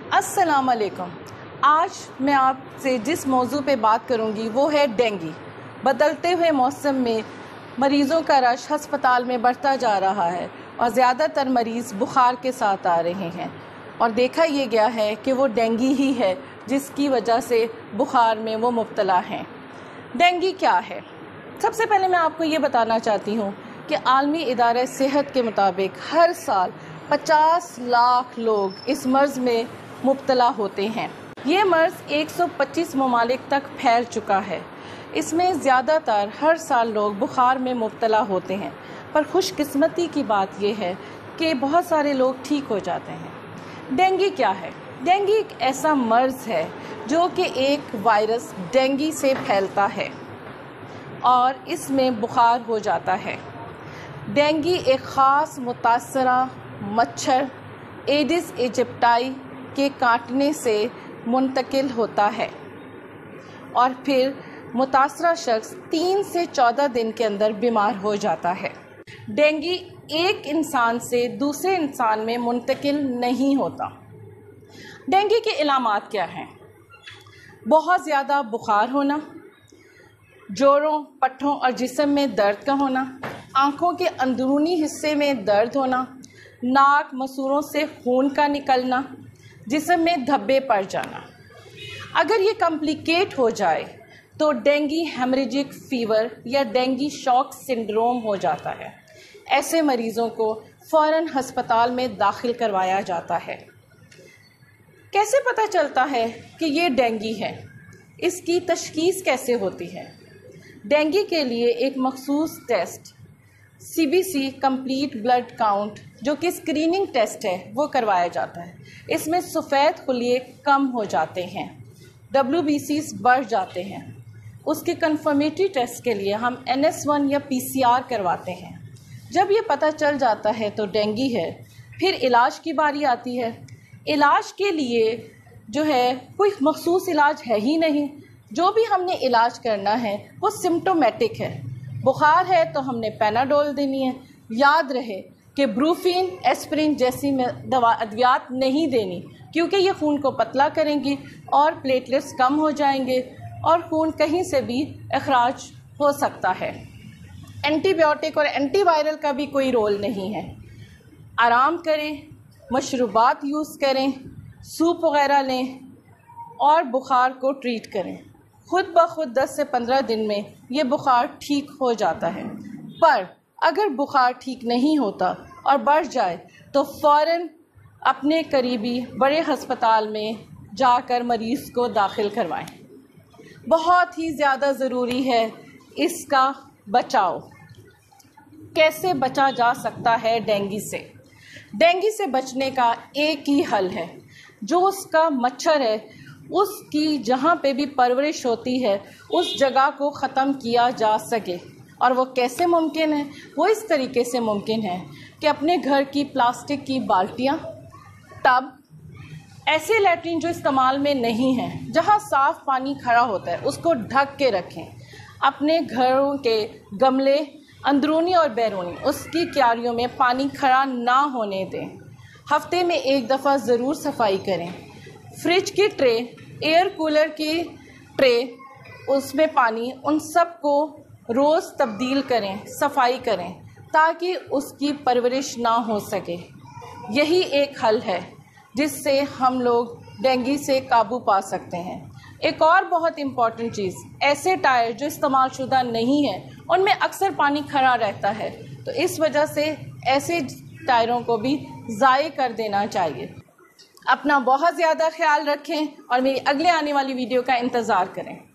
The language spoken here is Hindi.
अस्सलाम वालेकुम। आज मैं आपसे जिस मौजू पे बात करूंगी वो है डेंगू। बदलते हुए मौसम में मरीज़ों का रश हस्पताल में बढ़ता जा रहा है और ज़्यादातर मरीज़ बुखार के साथ आ रहे हैं और देखा ये गया है कि वो डेंगू ही है जिसकी वजह से बुखार में वो मुब्तला हैं। डेंगू क्या है? सबसे पहले मैं आपको ये बताना चाहती हूँ कि आलमी इदारे सेहत के मुताबिक हर साल 50 लाख लोग इस मर्ज़ में मुब्तला होते हैं। ये मर्ज़ 125 ममालिक तक फैल चुका है। इसमें ज़्यादातर हर साल लोग बुखार में मुब्तला होते हैं, पर खुशकिस्मती की बात यह है कि बहुत सारे लोग ठीक हो जाते हैं। डेंगू क्या है? डेंगू एक ऐसा मर्ज़ है जो कि एक वायरस डेंगू से फैलता है और इसमें बुखार हो जाता है। डेंगू एक ख़ास मुतासरा मच्छर एडिस इजिप्टाई के काटने से मुंतकिल होता है और फिर मुतासरा शख्स 3 से 14 दिन के अंदर बीमार हो जाता है। डेंगू एक इंसान से दूसरे इंसान में मुंतकिल नहीं होता। डेंगू के इलामात क्या हैं? बहुत ज़्यादा बुखार होना, जोड़ों, पट्ठों और जिस्म में दर्द का होना, आँखों के अंदरूनी हिस्से में दर्द होना, नाक मसूरों से खून का निकलना, जिस्म में धब्बे पड़ जाना। अगर ये कॉम्प्लिकेट हो जाए तो डेंगू हेमरेजिक फ़ीवर या डेंगू शॉक सिंड्रोम हो जाता है। ऐसे मरीज़ों को फ़ौरन हस्पताल में दाखिल करवाया जाता है। कैसे पता चलता है कि ये डेंगू है? इसकी तशख़ीस कैसे होती है? डेंगू के लिए एक मखसूस test CBC complete blood count जो कि स्क्रीनिंग टेस्ट है वो करवाया जाता है। इसमें सफ़ेद खुलिये कम हो जाते हैं, WBCs बढ़ जाते हैं। उसके कन्फर्मेटरी टेस्ट के लिए हम NS1 या PCR करवाते हैं। जब ये पता चल जाता है तो डेंगू है। फिर इलाज की बारी आती है। इलाज के लिए जो है कोई मखसूस इलाज है ही नहीं। जो भी हमने इलाज करना है वो सिम्टोमेटिक है। बुखार है तो हमने पैनाडोल देनी है। याद रहे कि ब्रूफिन, एस्पिरिन जैसी अद्वियात नहीं देनी, क्योंकि ये खून को पतला करेंगी और प्लेटलेट्स कम हो जाएंगे और खून कहीं से भी अखराज हो सकता है। एंटीबायोटिक और एंटीवायरल का भी कोई रोल नहीं है। आराम करें, मशरूबात यूज़ करें, सूप वग़ैरह लें और बुखार को ट्रीट करें। खुद ब खुद 10 से 15 दिन में ये बुखार ठीक हो जाता है। पर अगर बुखार ठीक नहीं होता और बढ़ जाए तो फ़ौरन अपने करीबी बड़े हस्पताल में जाकर मरीज़ को दाखिल करवाएं। बहुत ही ज़्यादा ज़रूरी है इसका बचाव। कैसे बचा जा सकता है डेंगू से? डेंगू से बचने का एक ही हल है, जो उसका मच्छर है उसकी जहाँ पे भी परवरिश होती है उस जगह को ख़त्म किया जा सके। और वो कैसे मुमकिन है? वो इस तरीके से मुमकिन है कि अपने घर की प्लास्टिक की बाल्टियाँ, टब, ऐसे लैट्रिन जो इस्तेमाल में नहीं हैं, जहाँ साफ़ पानी खड़ा होता है उसको ढक के रखें। अपने घरों के गमले अंदरूनी और बैरूनी उसकी क्यारियों में पानी खड़ा ना होने दें। हफ्ते में एक दफ़ा ज़रूर सफाई करें। फ्रिज की ट्रे, एयर कूलर की ट्रे, उसमें पानी, उन सब को रोज़ तब्दील करें, सफाई करें ताकि उसकी परवरिश ना हो सके। यही एक हल है जिससे हम लोग डेंगू से काबू पा सकते हैं। एक और बहुत इम्पॉर्टेंट चीज़, ऐसे टायर जो इस्तेमाल शुदा नहीं है उनमें अक्सर पानी खड़ा रहता है, तो इस वजह से ऐसे टायरों को भी ज़ाय कर देना चाहिए। अपना बहुत ज़्यादा ख्याल रखें और मेरी अगले आने वाली वीडियो का इंतज़ार करें।